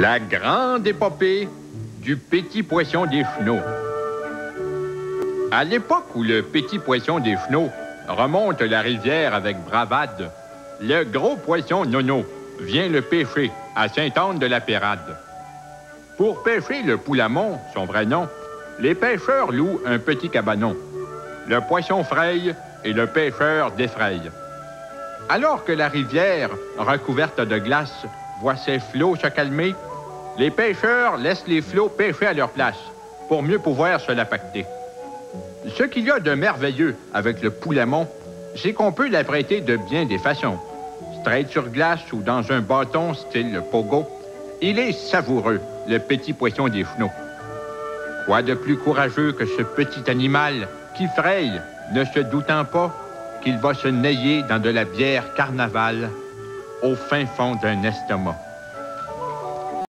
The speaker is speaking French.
La grande épopée du petit poisson des chenaux. À l'époque où le petit poisson des chenaux remonte la rivière avec bravade, le gros poisson Nono vient le pêcher à Sainte-Anne-de-la-Pérade. Pour pêcher le poulamon, son vrai nom, les pêcheurs louent un petit cabanon. Le poisson fraye et le pêcheur défraye. Alors que la rivière, recouverte de glace, voit ses flots se calmer, les pêcheurs laissent les flots pêcher à leur place pour mieux pouvoir se la pacter. Ce qu'il y a de merveilleux avec le poulamon, c'est qu'on peut l'apprêter de bien des façons. Straight sur glace ou dans un bâton style pogo, il est savoureux, le petit poisson des chenaux. Quoi de plus courageux que ce petit animal qui fraye, ne se doutant pas qu'il va se nailler dans de la bière carnaval au fin fond d'un estomac.